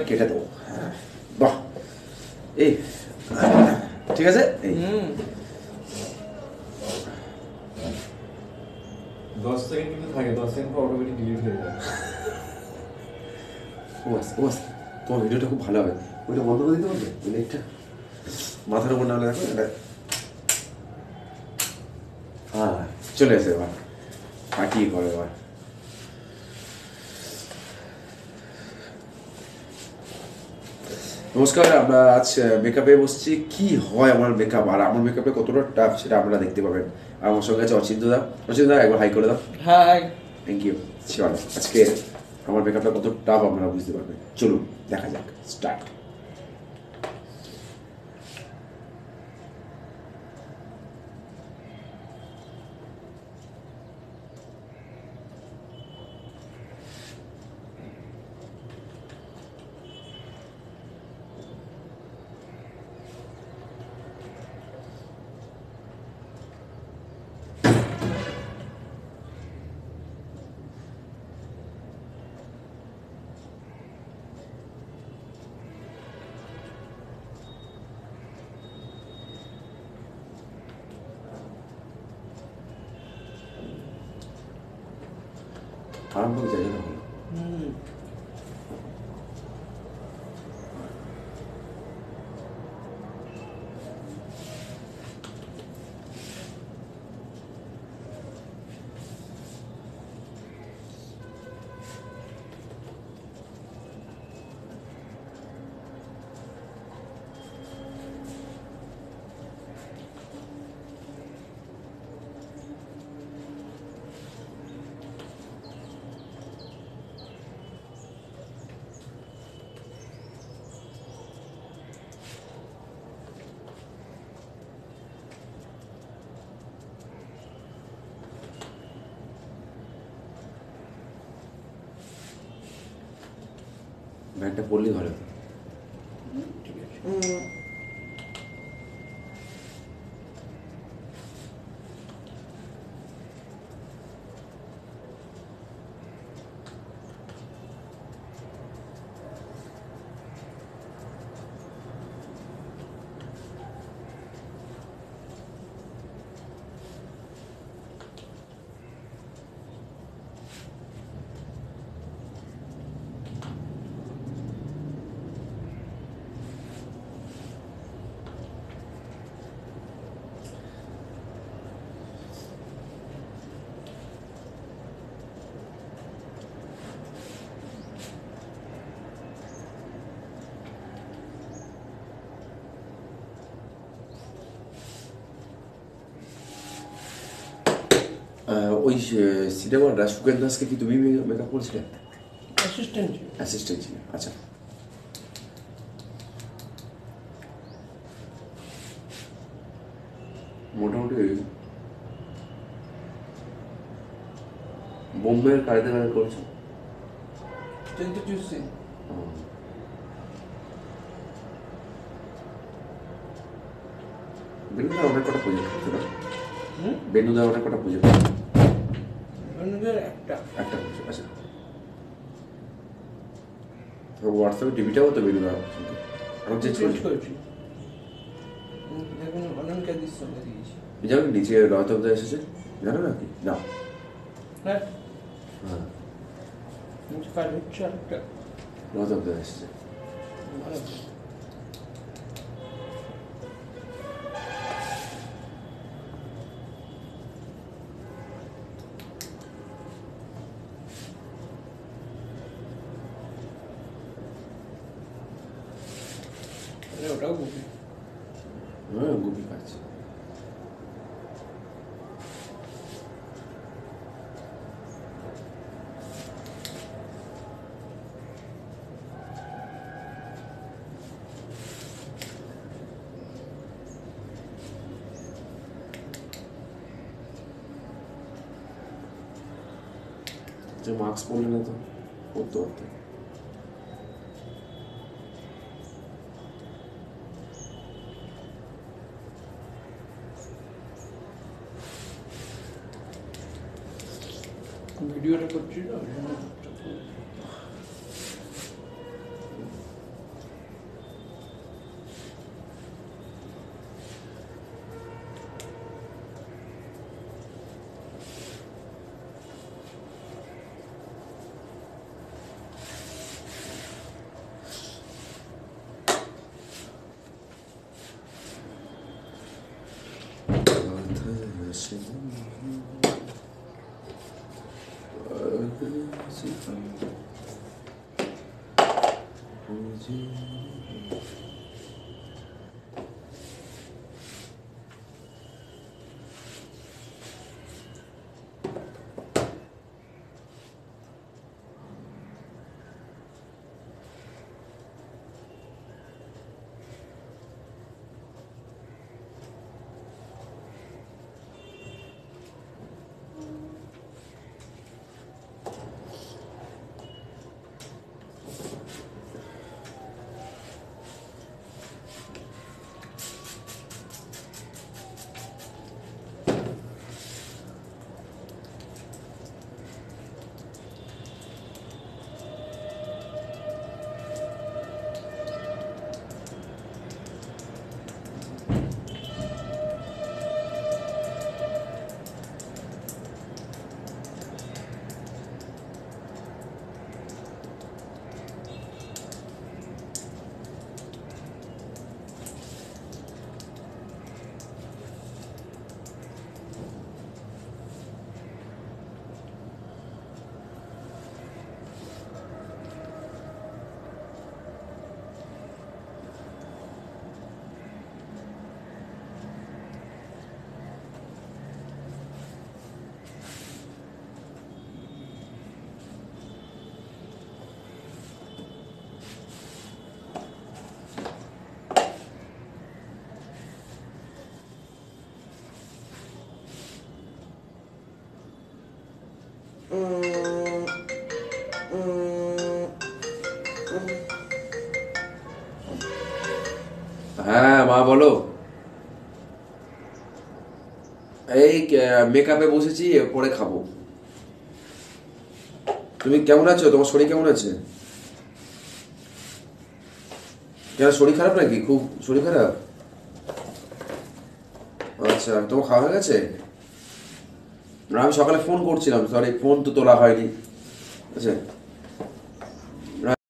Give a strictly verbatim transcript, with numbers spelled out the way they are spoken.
কেটে দেবো। হ্যাঁ বাহ, এই ঠিক আছে। এই দশ সেকেন্ড কিন্তু থাকে, দশ সেকেন্ড পর অটোমেটিক ডিলিট হয়ে যায়। ও আস ও আস তোমার ভিডিওটা খুব ভালো হবে, ওইটা বন্ধ করে দিতে পারবে ওই লাইটটা মাথার উপর না হলে দেখো এটা। হ্যাঁ চলে এসে এবার পাঠিয়ে করো এবার। নমস্কার, আমরা আজ মেকআপে বসছি। কি হয় আমার মেকআপ আর আমার মেকআপে কতটা টাফ সেটা আপনারা দেখতে পাবেন। আর আমার সঙ্গে আছে অচিন্ত দা। অচিন্ত দা একবার হাই করে দাও। হাই। Thank you. চলো আজকে আমার মেকআপটা কত টাফ আপনারা বুঝতে পারবেন। চলুন দেখা যাক, স্টার্ট। আরম্ভ জায়গাটা ভালো। ব্যাগটা পড়লেই ভালো। ঠিক আছে। ওই সিনেমাটা সুকেন দাসকে কি তুমি মেকআপ করেছিলে? অ্যাসিস্ট্যান্ট অ্যাসিস্ট্যান্ট ছিল, আচ্ছা। মোটামুটি বোম্বের কায়দা কায়দা করেছো। বেনুদা অনেক কটা প্রজেক্ট করতে পারে। বেনুদা অনেক কটা প্রজেক্ট একটা একটা প্রজেক্ট আচ্ছা। হোয়াটসঅ্যাপে টিভিটাও তো বেনুদা আমি চেঞ্জ করেছি। দেখুন অননকে দিস সঙ্গে দিয়েছি। জানো নিচে রয়তব দা এসেছে, জানো না কি? না হ্যাঁ হ্যাঁ নিচে কাজ হচ্ছে একটা রয়তব দা এসেছে। ভালো ওটাও গুপি। হ্যাঁ গুপি কাজ। যে মাস্ক পরলে না তো পড়তে পারতে। ভিডিওটা করছি না হ্যাঁ মা বলো। এই মেকআপে বসেছি, পরে খাবো। তুমি কেমন আছো? তোমার শরীর কেমন আছে? কেন শরীর খারাপ নাকি? খুব শরীর খারাপ? আচ্ছা, তোমার খাওয়া হয়ে গেছে? আমি সকালে ফোন করছিলাম, সরি ফোন তো তোলা হয়নি। আচ্ছা।